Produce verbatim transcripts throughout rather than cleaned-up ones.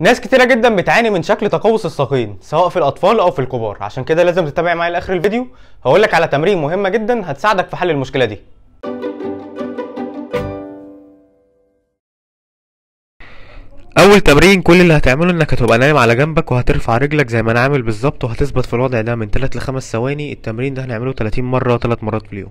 ناس كتيرة جدا بتعاني من شكل تقوس الساقين سواء في الاطفال او في الكبار، عشان كده لازم تتابع معايا لاخر الفيديو. هقولك على تمرين مهمة جدا هتساعدك في حل المشكلة دي. اول تمرين كل اللي هتعمله انك هتبقى نايم على جنبك وهترفع رجلك زي ما انا عامل بالظبط، وهتثبت في الوضع ده من ثلاثة ل خمسة ثواني. التمرين ده هنعمله ثلاثين مرة ثلاث مرات في اليوم.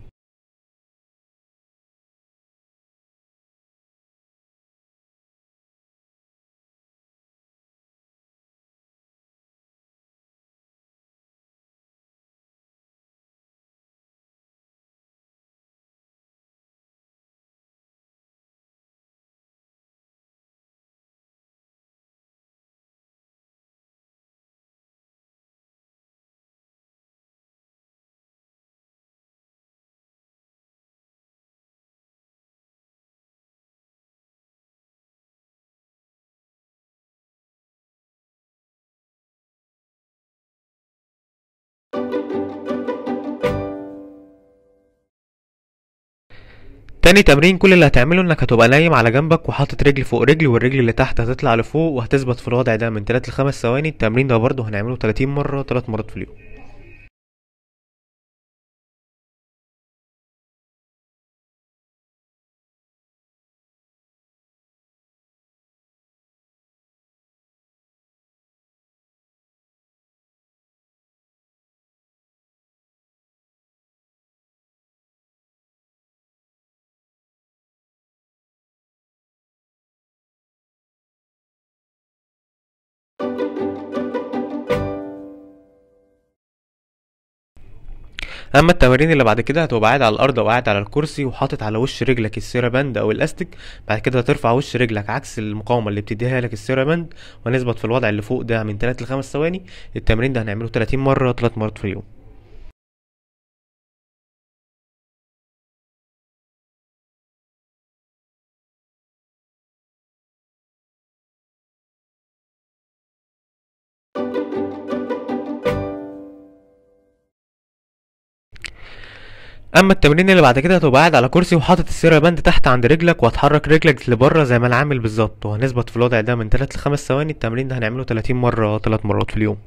تاني تمرين كل اللي هتعمله انك هتبقى نايم على جنبك وحاطط رجل فوق رجل، والرجل اللي تحت هتطلع لفوق، وهتثبت في الوضع ده من ثلاثة ل خمسة ثواني. التمرين ده برضه هنعمله ثلاثين مرة ثلاث مرات في اليوم. اما التمارين اللي بعد كده هتبقى قاعد على الارض او قاعد على الكرسي وحاطط على وش رجلك السيراباند او الاستيك. بعد كده هترفع وش رجلك عكس المقاومه اللي بتديها لك السيراباند، ونثبت في الوضع اللي فوق ده من ثلاثة ل خمسة ثواني. التمرين ده هنعمله ثلاثين مره ثلاث مرات في اليوم. اما التمرين اللي بعد كده هتبقى قاعد على كرسي وحاطط السيراباند تحت عند رجلك، وهتحرك رجلك لبره زي ما انا عامل بالظبط، وهنثبت في الوضع ده من ثلاثة ل خمسة ثواني. التمرين ده هنعمله ثلاثين مره ثلاث مرات في اليوم.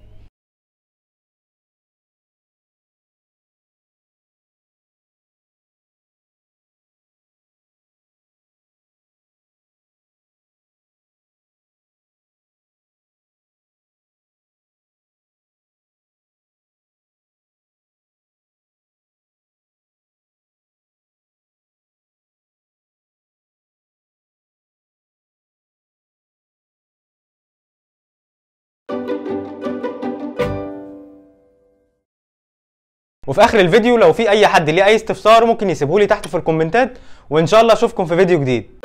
وفي اخر الفيديو لو في اي حد ليه اي استفسار ممكن يسيبهولي تحت في الكومنتات، وان شاء الله اشوفكم في فيديو جديد.